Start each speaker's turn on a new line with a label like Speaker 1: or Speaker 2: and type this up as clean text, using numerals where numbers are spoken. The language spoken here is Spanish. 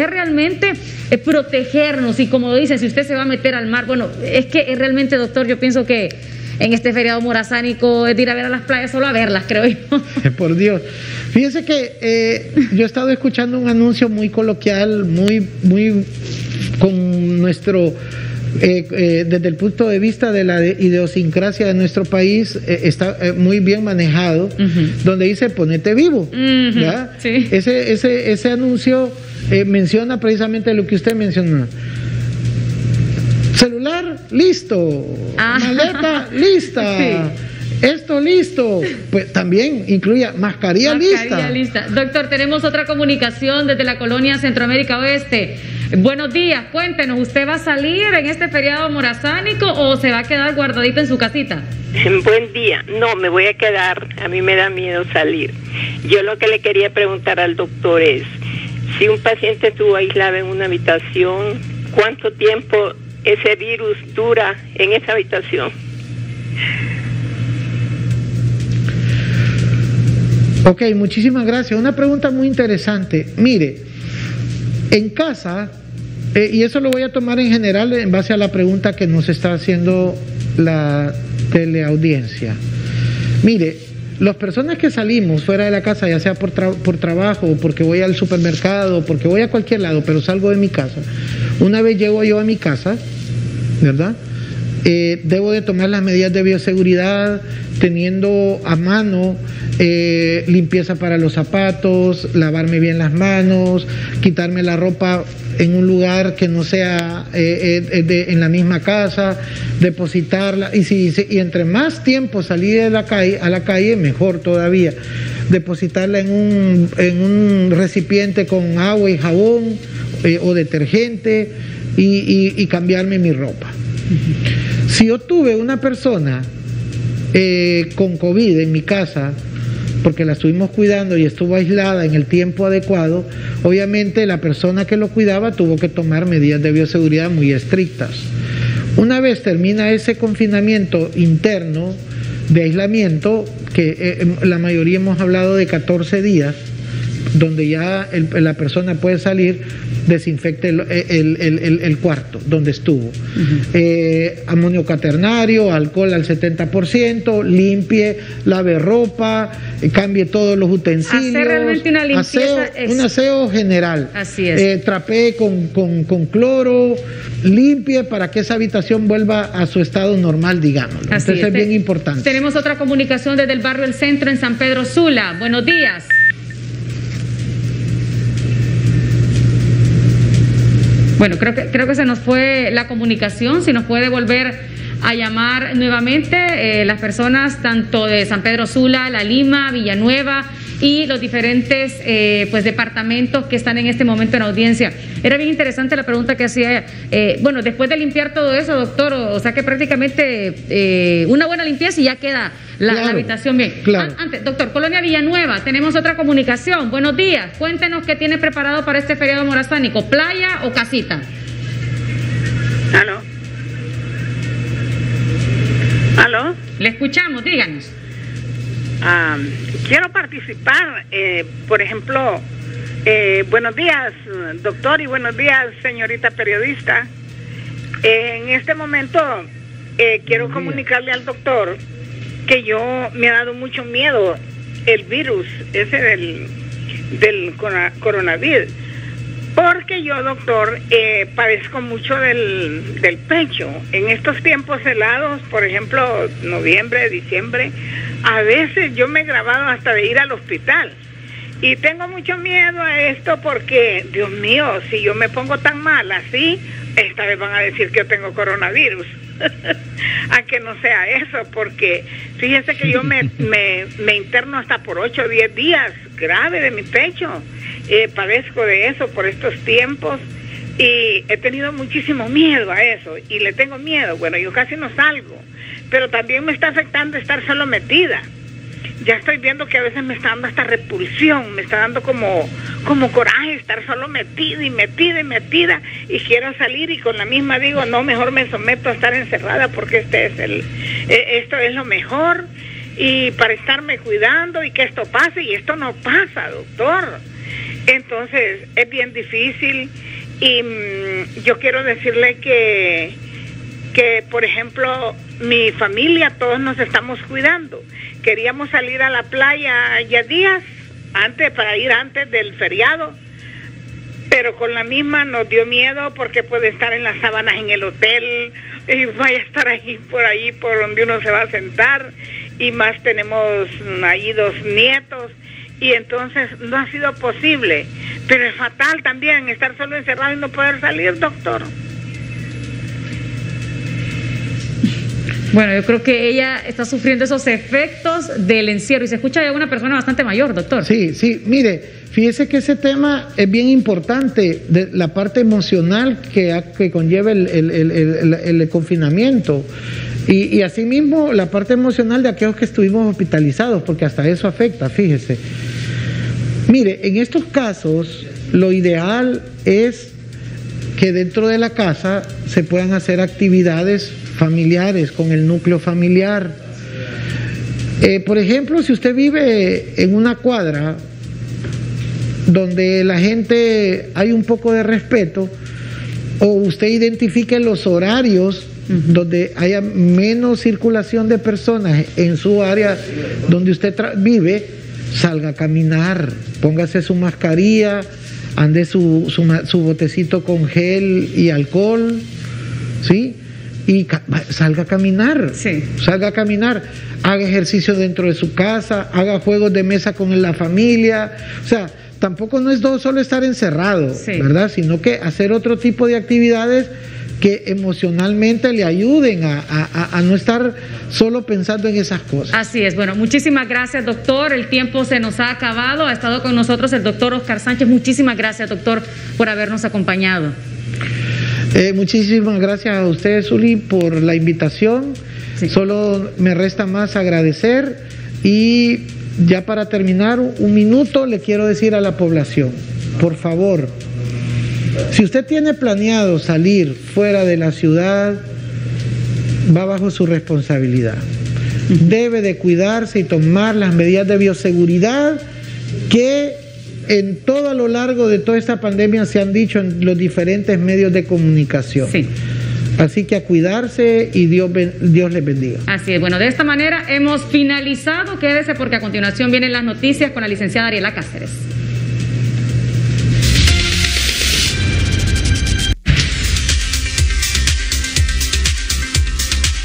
Speaker 1: es realmente protegernos. Y como dicen, si usted se va a meter al mar, bueno, es que realmente, doctor, yo pienso que en este feriado morazánico es de ir a ver a las playas, solo a verlas, creo yo.
Speaker 2: Por Dios. Fíjese que yo he estado escuchando un anuncio muy coloquial, muy con nuestro, desde el punto de vista de la idiosincrasia de nuestro país, está muy bien manejado, donde dice ponete vivo. ¿Ya?
Speaker 1: Sí.
Speaker 2: Ese anuncio menciona precisamente lo que usted mencionó. Celular, listo. Maleta, lista. Sí. Esto listo. Pues también incluye mascarilla lista.
Speaker 1: Doctor, tenemos otra comunicación desde la colonia Centroamérica Oeste. Buenos días, cuéntenos, ¿usted va a salir en este feriado morazánico o se va a quedar guardadito en su casita?
Speaker 3: Buen día. No, me voy a quedar. A mí me da miedo salir. Yo lo que le quería preguntar al doctor es, si un paciente estuvo aislado en una habitación, ¿cuánto tiempo ese virus dura en esa habitación?
Speaker 2: Ok, muchísimas gracias. Una pregunta muy interesante. Mire, en casa, y eso lo voy a tomar en general en base a la pregunta que nos está haciendo la teleaudiencia. Mire, las personas que salimos fuera de la casa, ya sea por trabajo, o porque voy al supermercado, o porque voy a cualquier lado, pero salgo de mi casa, una vez llego yo a mi casa, ¿verdad? Debo de tomar las medidas de bioseguridad, teniendo a mano limpieza para los zapatos, lavarme bien las manos, quitarme la ropa en un lugar que no sea en la misma casa, depositarla, y entre más tiempo salí de la calle, a la calle, mejor todavía, depositarla en un recipiente con agua y jabón o detergente y cambiarme mi ropa. Si yo tuve una persona con COVID en mi casa, porque la estuvimos cuidando y estuvo aislada en el tiempo adecuado, obviamente la persona que lo cuidaba tuvo que tomar medidas de bioseguridad muy estrictas. Una vez termina ese confinamiento interno de aislamiento, que la mayoría hemos hablado de 14 días, donde ya la persona puede salir, desinfecte el cuarto donde estuvo. Amonio cuaternario, alcohol al 70%, limpie, lave ropa, cambie todos los utensilios.
Speaker 1: Hacer realmente una limpieza.
Speaker 2: Un aseo general.
Speaker 1: Así es.
Speaker 2: Trapee con cloro, limpie para que esa habitación vuelva a su estado normal, digamos. Entonces es bien importante.
Speaker 1: Tenemos otra comunicación desde el barrio El Centro en San Pedro Sula. Buenos días. Bueno, creo que se nos fue la comunicación. Si nos puede volver a llamar nuevamente las personas tanto de San Pedro Sula, La Lima, Villanueva y los diferentes pues departamentos que están en este momento en audiencia. Era bien interesante la pregunta que hacía. Bueno, después de limpiar todo eso, doctor, o sea que prácticamente una buena limpieza y ya queda la habitación bien.
Speaker 2: Claro.
Speaker 1: Antes, doctor, Colonia Villanueva, tenemos otra comunicación. Buenos días. Cuéntenos qué tiene preparado para este feriado morazánico, playa o casita.
Speaker 3: ¿Aló? ¿Aló?
Speaker 1: Le escuchamos, díganos.
Speaker 3: Quiero participar, por ejemplo, buenos días, doctor, y buenos días, señorita periodista. En este momento quiero comunicarle al doctor que me ha dado mucho miedo el virus ese del coronavirus, porque yo, doctor, padezco mucho del pecho. En estos tiempos helados, por ejemplo, noviembre, diciembre, a veces yo me he grabado hasta de ir al hospital. Y tengo mucho miedo a esto porque, Dios mío, si yo me pongo tan mal así, esta vez van a decir que yo tengo coronavirus. A que no sea eso, porque fíjense que yo me interno hasta por 8 o 10 días grave de mi pecho. Padezco de eso por estos tiempos y he tenido muchísimo miedo a eso y le tengo miedo. Bueno, yo casi no salgo, pero también me está afectando estar solo metida. Ya estoy viendo que a veces me está dando hasta repulsión, me está dando como coraje estar solo metida y quiero salir y con la misma digo, no, mejor me someto a estar encerrada porque esto es lo mejor y para estarme cuidando y que esto pase, y esto no pasa, doctor. Entonces es bien difícil y yo quiero decirle que por ejemplo mi familia, todos nos estamos cuidando. Queríamos salir a la playa ya días para ir antes del feriado, pero con la misma nos dio miedo porque puede estar en las sábanas en el hotel y vaya a estar ahí por donde uno se va a sentar, y más tenemos ahí 2 nietos, y entonces no ha sido posible. Pero es fatal también estar solo encerrado y no poder salir, doctor.
Speaker 1: Bueno, yo creo que ella está sufriendo esos efectos del encierro, y se escucha de una persona bastante mayor, doctor.
Speaker 2: Sí, mire, fíjese que ese tema es bien importante, de la parte emocional que conlleva el confinamiento, y asimismo la parte emocional de aquellos que estuvimos hospitalizados, porque hasta eso afecta, fíjese. Mire, en estos casos lo ideal es que dentro de la casa se puedan hacer actividades familiares con el núcleo familiar. Por ejemplo, si usted vive en una cuadra donde la gente hay un poco de respeto, o usted identifique los horarios donde haya menos circulación de personas en su área donde usted vive, salga a caminar, póngase su mascarilla, ande su botecito con gel y alcohol, ¿sí? Y salga a caminar, salga a caminar, haga ejercicio dentro de su casa, haga juegos de mesa con la familia. O sea, tampoco no es solo estar encerrado, ¿verdad? Sino que hacer otro tipo de actividades que emocionalmente le ayuden a no estar solo pensando en esas cosas.
Speaker 1: Así es. Bueno, muchísimas gracias, doctor. El tiempo se nos ha acabado. Ha estado con nosotros el doctor Oscar Sánchez. Muchísimas gracias, doctor, por habernos acompañado.
Speaker 2: Muchísimas gracias a ustedes, Zuli, por la invitación. Solo me resta más agradecer, y ya para terminar, 1 minuto le quiero decir a la población, por favor, si usted tiene planeado salir fuera de la ciudad, va bajo su responsabilidad. Debe de cuidarse y tomar las medidas de bioseguridad que en todo a lo largo de toda esta pandemia se han dicho en los diferentes medios de comunicación. Así que a cuidarse, y Dios les bendiga.
Speaker 1: Así es. Bueno, de esta manera hemos finalizado. Quédese porque a continuación vienen las noticias con la licenciada Ariela Cáceres.